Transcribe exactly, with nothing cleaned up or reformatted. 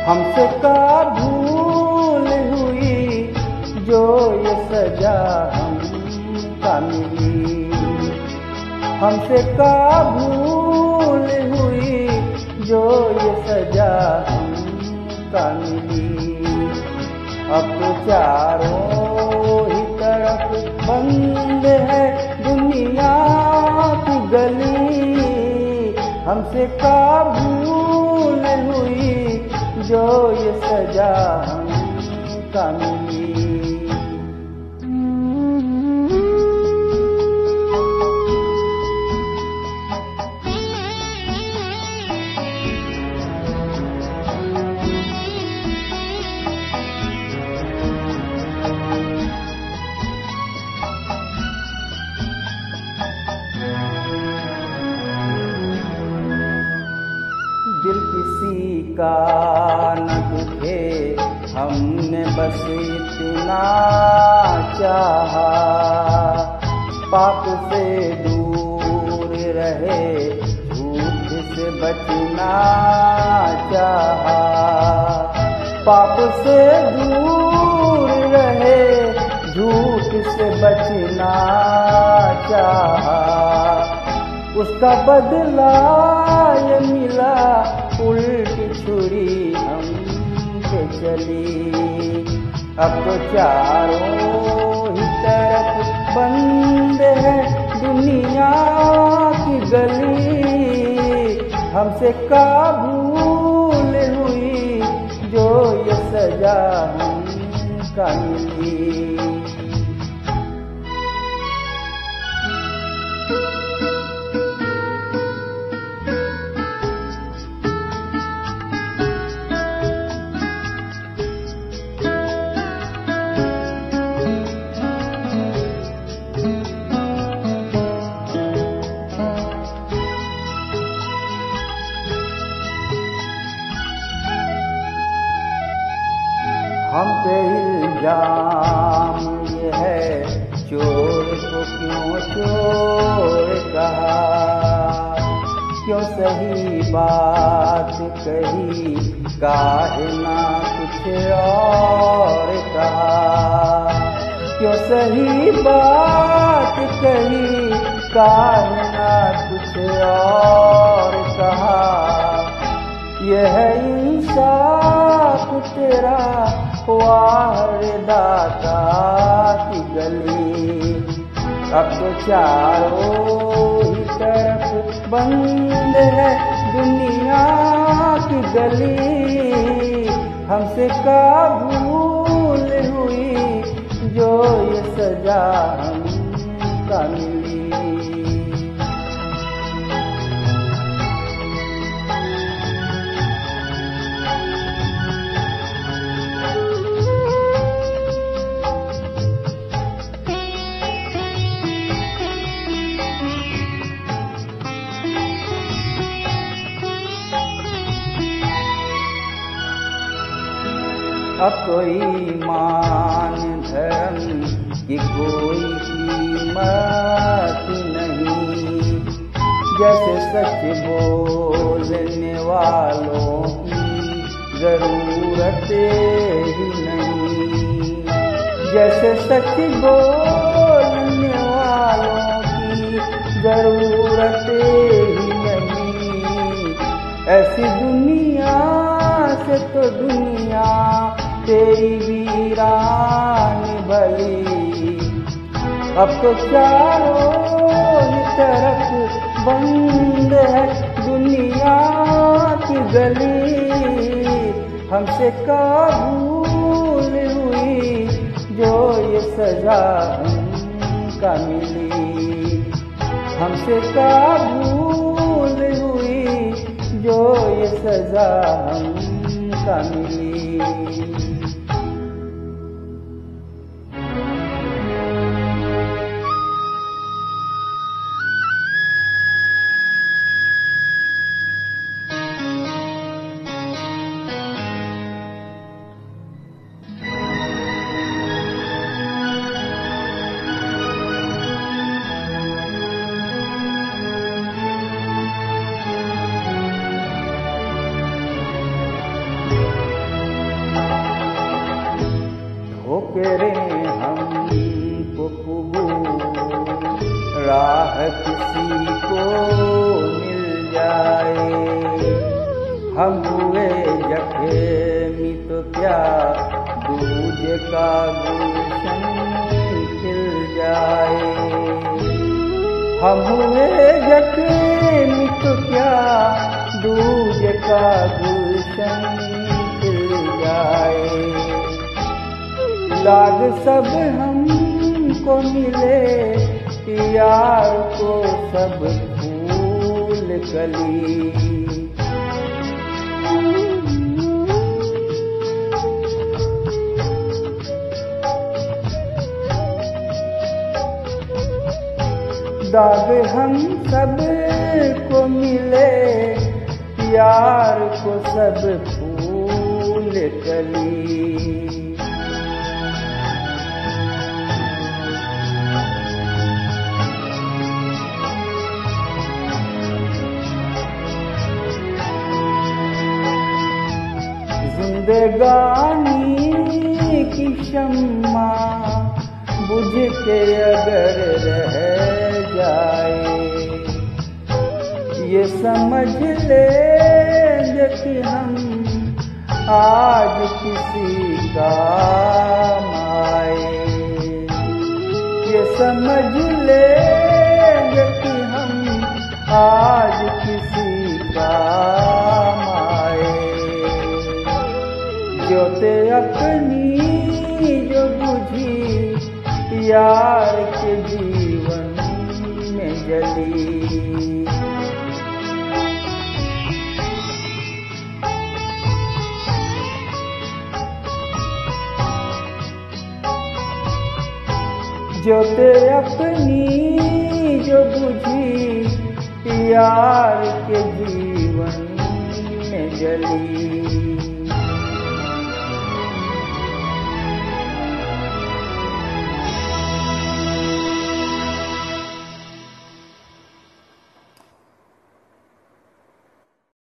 हमसे का भूल हुई जो ये सजा हमका मिली। हमसे का भूल हुई जो ये सजा हमका मिली। अब तो चारों ही तरफ बंद है दुनिया की गली। हमसे का भूल हुई जो ये सजा हमका मिली। दिल किसी का न दुखे, हमने बस इतना चाहा। पाप से दूर रहे, झूठ से बचना चाहा। पाप से दूर रहे, झूठ से बचना चाहा। उसका बदला ये मिला, उल्टी छुरी हम पे चली। अब तो चारों ही तरफ बंद है दुनिया की गली। हमसे का भूल हुई जो ये सजा हमका मिली। हम पे इल्जाम ये है, चोर को क्यों चोर कहा। क्यों सही बात कही, काहे ना कुछ और कहा। क्यों सही बात कही, काहे ना कुछ और कहा। यह इंसाफ तेरा वाह दाता की गली। अब तो चारों ही तरफ बंद है दुनिया की गली। हमसे का भूल हुई जो ये सजा हमका मिली। अब कोई ईमान धर्म की कोई कीमत नहीं। जैसे सच बोलने वालों की जरूरत ही नहीं। जैसे सच बोलने वालों की जरूरत ही नहीं। ऐसी दुनिया से तो दुनिया तेरी वीरान भली। अब तो चारों ही तरफ बंद है दुनिया की गली। हमसे का भूल हुई जो ये सजा हमका मिली। हमसे का भूल हुई जो ये सजा हमका मिली। ठोकरें हमको कबूल, राह किसी को मिल जाए। हम हुए जख्मी तो क्या दूजे का गुलशन खिल जाए। हम हुए जख्मी तो क्या दूजे का गुलशन खिल जाए। दाग सब हमको मिले, यार को सब फूल कली। दाग हम सब को मिले, यार को सब फूल कली। जिंदगानी की शम्मा बुझ के अगर रह जाए, ये समझ ले कि हम आज किसी काम आए। ये समझ ले कि हम आज किसी काम आए। ज्योते अपनी जो बुझी, यार के जीवन में जली। ज्योते अपनी जो बुझी, यार के जीवन में जली।